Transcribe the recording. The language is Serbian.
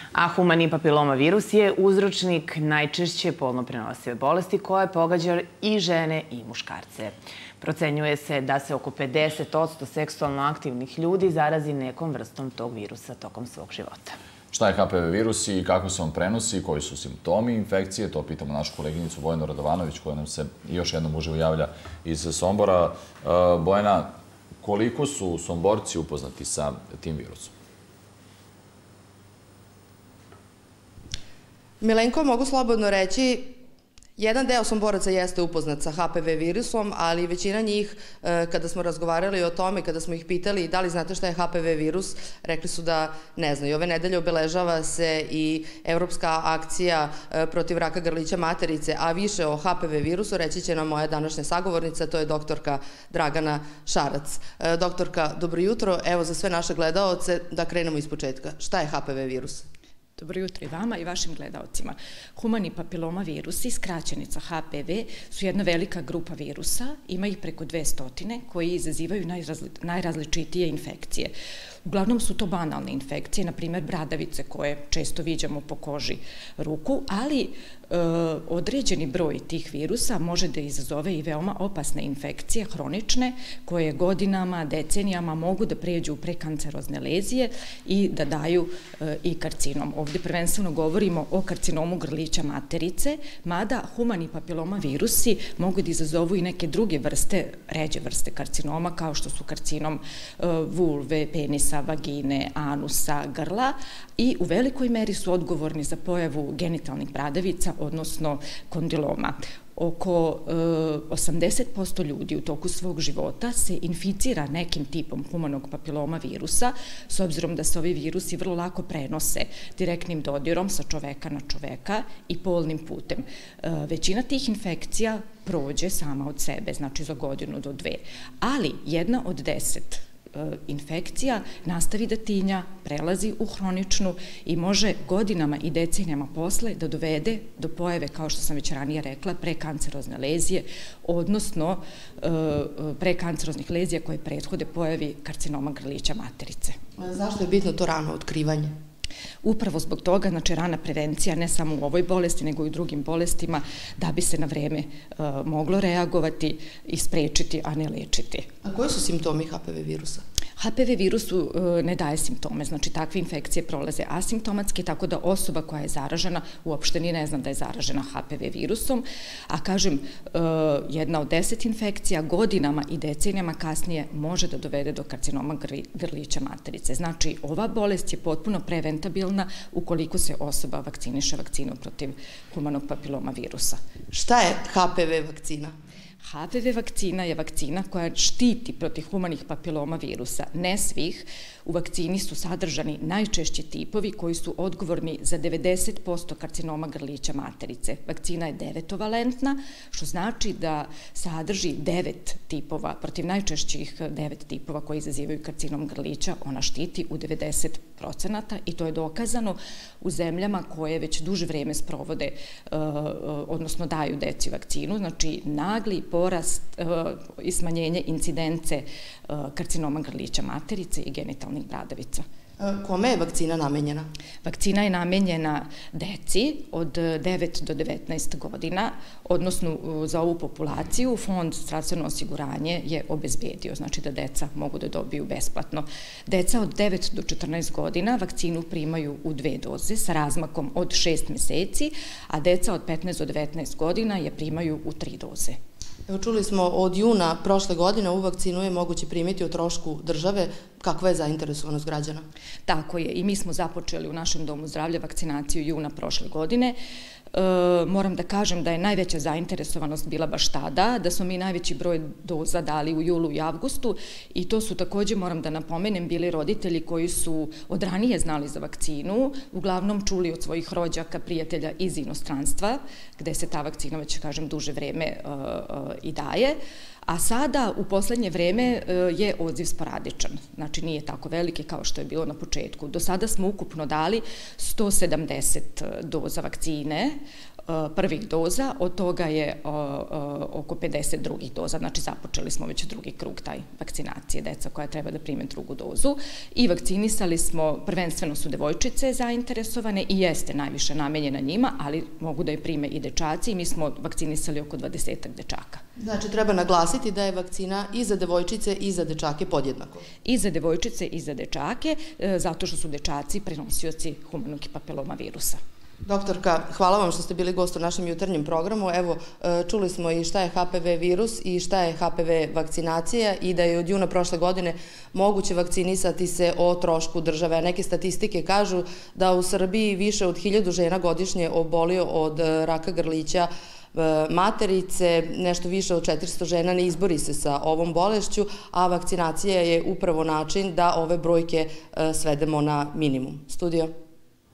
A humani papiloma virus je uzročnik najčešće polno prenosive bolesti koja pogađa i žene i muškarce. Procenjuje se da se oko 50% seksualno aktivnih ljudi zarazi nekom vrstom tog virusa tokom svog života. Šta je HPV virus i kako se on prenosi, koji su simptomi infekcije, to pitamo našu koleginicu Bojanu Radovanović koja nam se još jednom uživo javlja iz Sombora. Bojana, koliko su Somborci upoznati sa tim virusom? Milenko, mogu slobodno reći, jedan deo Somboraca jeste upoznat sa HPV virusom, ali većina njih, kada smo razgovarali o tome, kada smo ih pitali da li znate šta je HPV virus, rekli su da ne znaju. Ove nedelje obeležava se i Evropska akcija protiv raka grlića materice, a više o HPV virusu reći će nam moja današnja sagovornica, to je doktorka Dragana Šarac. Doktorka, dobro jutro. Evo za sve naše gledaoce da krenemo iz početka. Šta je HPV virus? Dobro jutro i vama i vašim gledaocima. Humani papiloma virusi, skraćenica HPV, su jedna velika grupa virusa, ima ih preko 200 koji izazivaju najrazličitije infekcije. Uglavnom su to banalne infekcije, na primjer bradavice koje često viđamo po koži ruku, ali određeni broj tih virusa može da izazove i veoma opasne infekcije, hronične, koje godinama, decenijama mogu da pređu u prekancerozne lezije i da daju i karcinom. Ovdje prvenstveno govorimo o karcinomu grlića materice, mada humani papiloma virusi mogu da izazovu i neke druge vrste, ređe vrste karcinoma, kao što su karcinom vulve, penisa, vagine, anusa, grla, i u velikoj meri su odgovorni za pojavu genitalnih bradavica, odnosno kondiloma. Oko 80% ljudi u toku svog života se inficira nekim tipom humanog papiloma virusa, s obzirom da se ovi virusi vrlo lako prenose direktnim dodirom sa čoveka na čoveka i polnim putem. Većina tih infekcija prođe sama od sebe, znači za godinu do 2, ali 1 od 10 infekcija nastavi da tinja, prelazi u hroničnu i može godinama i decenijama posle da dovede do pojave, kao što sam već ranije rekla, prekancerozne lezije, odnosno prekanceroznih lezija koje prethode pojavi karcinoma grlića materice. Zašto je bitno to rano otkrivanje? Upravo zbog toga, znači rana prevencija ne samo u ovoj bolesti, nego i u drugim bolestima, da bi se na vreme moglo reagovati i sprečiti, a ne lečiti. A koji su simptomi HPV virusa? HPV virusu ne daje simptome, znači takve infekcije prolaze asimptomatski, tako da osoba koja je zaražena uopšte ni ne zna da je zaražena HPV virusom, a kažem, 1 od 10 infekcija godinama i decenijama kasnije može da dovede do karcinoma grlića materice. Znači, ova bolest je potpuno preventabilna ukoliko se osoba vakciniše vakcinom protiv humanog papiloma virusa. Šta je HPV vakcina? HPV vakcina je vakcina koja štiti protiv humanih papiloma virusa, ne svih. U vakcini su sadržani najčešći tipovi koji su odgovorni za 90% karcinoma grlića materice. Vakcina je 9-valentna, što znači da sadrži 9 tipova, protiv najčešćih 9 tipova koji izazivaju karcinom grlića, ona štiti u 90% i to je dokazano u zemljama koje već duže vreme sprovode, odnosno daju deci vakcinu, znači nagli porast i smanjenje incidence karcinoma grlića materice i genitalnih bradavica. Kome je vakcina namenjena? Vakcina je namenjena deci od 9 do 19 godina, odnosno za ovu populaciju Fond zdravstveno osiguranje je obezbedio, znači da deca mogu da dobiju besplatno. Deca od 9 do 14 godina vakcinu primaju u 2 doze sa razmakom od 6 meseci, a deca od 15 do 19 godina je primaju u 3 doze. Evo, čuli smo od juna prošle godine ovu vakcinu je moguće primiti o trošku države. Kakva je zainteresovanost građana? Tako je, i mi smo započeli u našem domu zdravlja vakcinaciju juna prošle godine. Moram da kažem da je najveća zainteresovanost bila baš tada, da smo mi najveći broj doza dali u julu i avgustu i to su takođe, moram da napomenem, bili roditelji koji su od ranije znali za vakcinu, uglavnom čuli od svojih rođaka, prijatelja iz inostranstva, gde se ta vakcina već, kažem, duže vreme i daje. A sada, u poslednje vreme, je odziv sporadičan. Znači, nije tako veliki kao što je bilo na početku. Do sada smo ukupno dali 170 doza vakcine prvih doza, od toga je oko 50 drugih doza, znači započeli smo već drugi krug taj vakcinacije, deca koja treba da prime drugu dozu i vakcinisali smo, prvenstveno su devojčice zainteresovane i jeste najviše namenjena njima, ali mogu da je prime i dečaci i mi smo vakcinisali oko 20 dečaka. Znači, treba naglasiti da je vakcina i za devojčice i za dečake podjednako. I za devojčice i za dečake, zato što su dečaci prenosioci humanog papiloma virusa. Doktorka, hvala vam što ste bili gost u našem jutarnjem programu. Evo, čuli smo i šta je HPV virus i šta je HPV vakcinacija i da je od juna prošle godine moguće vakcinisati se o trošku države. Neke statistike kažu da u Srbiji više od 1000 žena godišnje obolio od raka grlića materice, nešto više od 400 žena ne izbori se sa ovom bolešću, a vakcinacija je upravo način da ove brojke svedemo na minimum. Studio.